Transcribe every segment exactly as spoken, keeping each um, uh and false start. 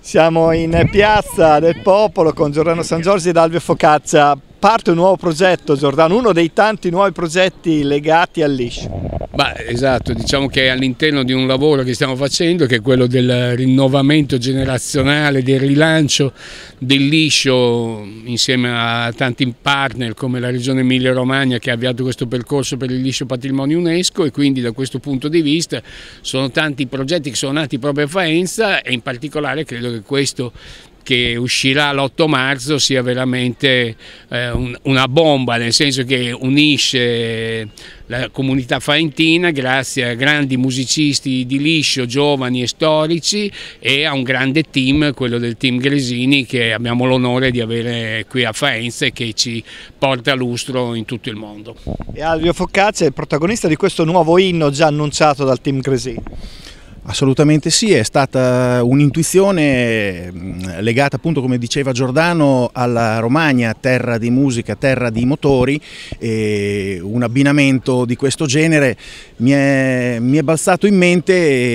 Siamo in Piazza del Popolo con Giordano Sangiorgi ed Alvio Focaccia. Parte un nuovo progetto, Giordano, uno dei tanti nuovi progetti legati al liscio. Beh, esatto, diciamo che all'interno di un lavoro che stiamo facendo, che è quello del rinnovamento generazionale, del rilancio del liscio insieme a tanti partner come la Regione Emilia-Romagna che ha avviato questo percorso per il liscio patrimonio UNESCO, e quindi da questo punto di vista sono tanti progetti che sono nati proprio a Faenza, e in particolare credo che questo che uscirà l'otto marzo sia veramente eh, un, una bomba, nel senso che unisce la comunità faentina grazie a grandi musicisti di liscio, giovani e storici, e a un grande team, quello del team Gresini, che abbiamo l'onore di avere qui a Faenza e che ci porta lustro in tutto il mondo. E Alvio Focaccia è il protagonista di questo nuovo inno già annunciato dal team Gresini. Assolutamente sì, è stata un'intuizione legata, appunto, come diceva Giordano, alla Romagna, terra di musica, terra di motori, e un abbinamento di questo genere mi è, mi è balzato in mente,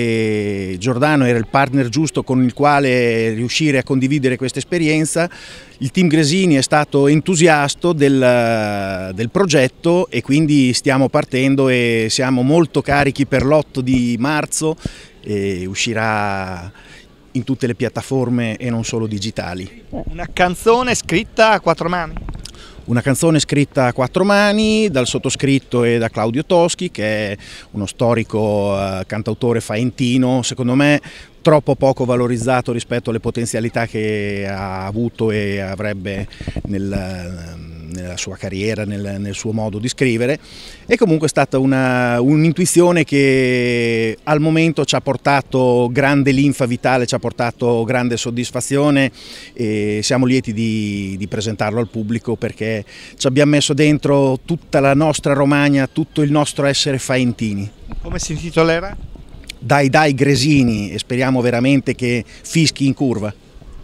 e Giordano era il partner giusto con il quale riuscire a condividere questa esperienza. Il team Gresini è stato entusiasta del, del progetto, e quindi stiamo partendo e siamo molto carichi per l'otto di marzo, e uscirà in tutte le piattaforme e non solo digitali. Una canzone scritta a quattro mani? Una canzone scritta a quattro mani dal sottoscritto e da Claudio Toschi, che è uno storico eh, cantautore faentino, secondo me troppo poco valorizzato rispetto alle potenzialità che ha avuto e avrebbe nel, nella sua carriera, nel, nel suo modo di scrivere. E comunque è stata un'intuizione che al momento ci ha portato grande linfa vitale, ci ha portato grande soddisfazione, e siamo lieti di, di presentarlo al pubblico, perché ci abbiamo messo dentro tutta la nostra Romagna, tutto il nostro essere faentini. Come si intitolerà? Dai dai Gresini, e speriamo veramente che fischi in curva.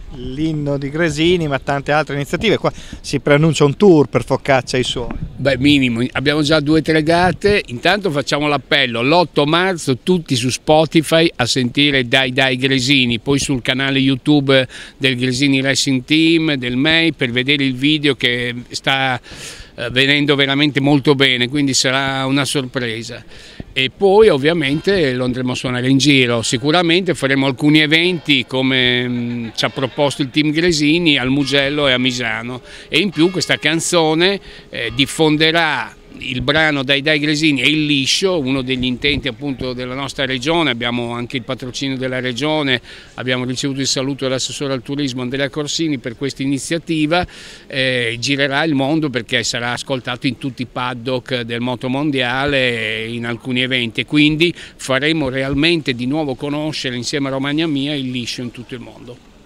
L'inno di Gresini, ma tante altre iniziative. Qua si preannuncia un tour per Focaccia e i suoi. Beh, minimo, abbiamo già due o tre date. Intanto facciamo l'appello: l'otto marzo tutti su Spotify a sentire Dai Dai Gresini, poi sul canale YouTube del Gresini Racing Team, del M E I, per vedere il video che sta venendo veramente molto bene, quindi sarà una sorpresa. E poi ovviamente lo andremo a suonare in giro. Sicuramente faremo alcuni eventi come mh, ci ha proposto il team Gresini al Mugello e a Misano, e in più questa canzone eh, diffonderà il brano Dai Dai Gresini e il liscio, uno degli intenti appunto della nostra regione. Abbiamo anche il patrocinio della regione, abbiamo ricevuto il saluto dell'assessore al turismo Andrea Corsini per questa iniziativa. Eh, girerà il mondo perché sarà ascoltato in tutti i paddock del moto mondiale e in alcuni eventi, quindi faremo realmente di nuovo conoscere insieme a Romagna Mia il liscio in tutto il mondo.